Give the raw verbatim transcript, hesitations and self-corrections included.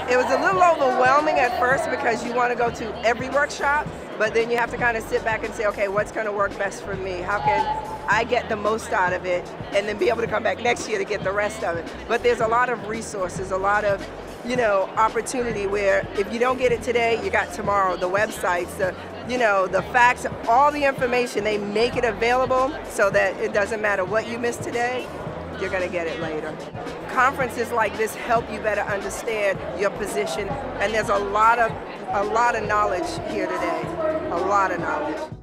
It was a little overwhelming at first because you want to go to every workshop, but then you have to kind of sit back and say, okay, what's going to work best for me? How can I get the most out of it, and then be able to come back next year to get the rest of it? But there's a lot of resources, a lot of, you know, opportunity where if you don't get it today, you got tomorrow. The websites, the, you know, the facts, all the information, they make it available so that it doesn't matter what you miss today, you're going to get it later. Conferences like this help you better understand your position, and there's a lot of a lot of knowledge here today, a lot of knowledge.